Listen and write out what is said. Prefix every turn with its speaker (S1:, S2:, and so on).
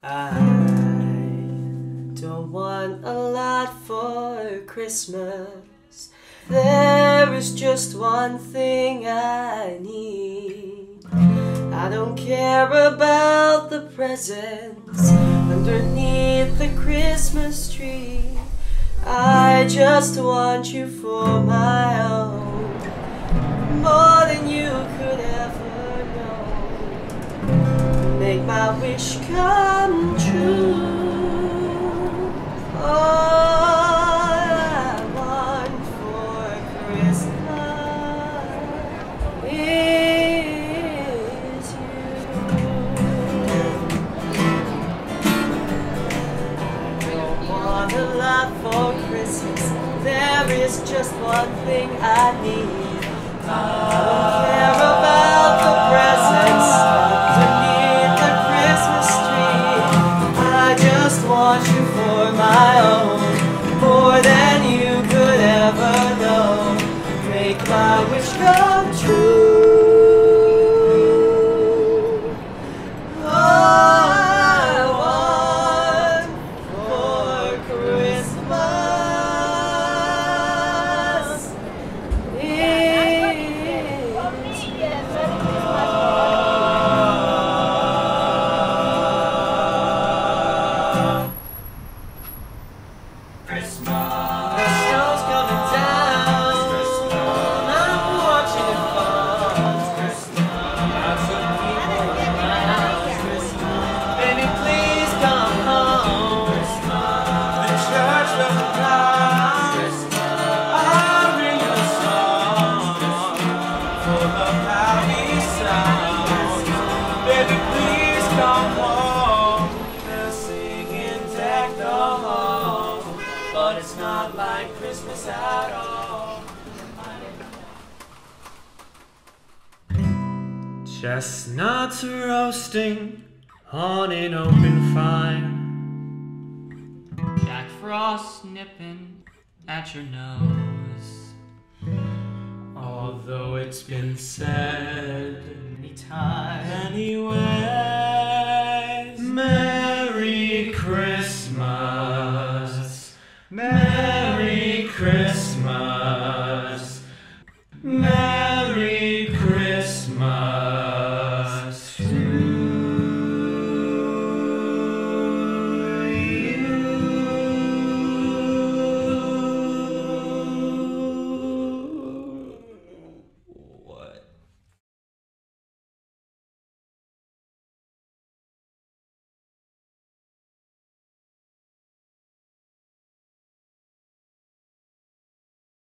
S1: I don't want a lot for Christmas. There is just one thing I need. I don't care about the presents underneath the Christmas tree. I just want you for my own, more than you could ever know. Make my wish come true. All I want for Christmas is you. Don't want a lot for Christmas. There is just one thing I need. I don't care about the presents underneath the Christmas tree. I just want you for my own, more than you could ever know. Make my wish come true. All I want for Christmas but it's not like Christmas at all.
S2: Chestnuts roasting on an open fire,
S3: Jack Frost nipping at your nose.
S2: although it's been said
S1: Anytime,
S2: anywhere